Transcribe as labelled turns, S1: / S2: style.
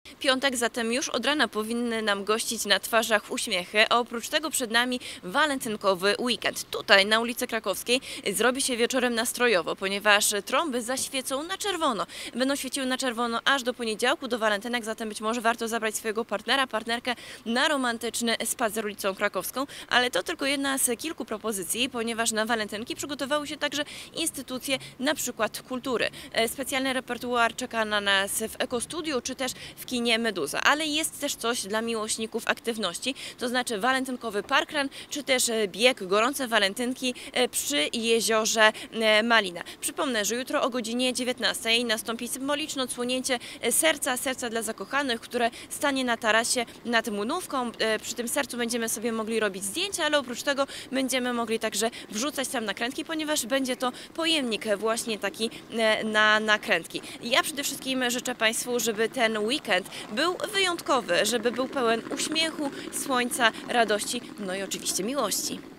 S1: Piątek zatem już od rana powinny nam gościć na twarzach uśmiechy, a oprócz tego przed nami walentynkowy weekend. Tutaj na ulicy Krakowskiej zrobi się wieczorem nastrojowo, ponieważ trąby zaświecą na czerwono. Będą świeciły na czerwono aż do poniedziałku, do walentynek, zatem być może warto zabrać swojego partnera, partnerkę na romantyczny spacer ulicą Krakowską, ale to tylko jedna z kilku propozycji, ponieważ na walentynki przygotowały się także instytucje, na przykład kultury. Specjalny repertuar czeka na nas w Ekostudiu, czy też w kinie Meduza, ale jest też coś dla miłośników aktywności, to znaczy walentynkowy parkrun, czy też bieg gorące walentynki przy jeziorze Malina. Przypomnę, że jutro o godzinie 19 nastąpi symboliczne odsłonięcie serca dla zakochanych, które stanie na tarasie nad Młynówką. Przy tym sercu będziemy sobie mogli robić zdjęcia, ale oprócz tego będziemy mogli także wrzucać tam nakrętki, ponieważ będzie to pojemnik właśnie taki na nakrętki. Ja przede wszystkim życzę Państwu, żeby ten weekend był wyjątkowy, żeby był pełen uśmiechu, słońca, radości, no i oczywiście miłości.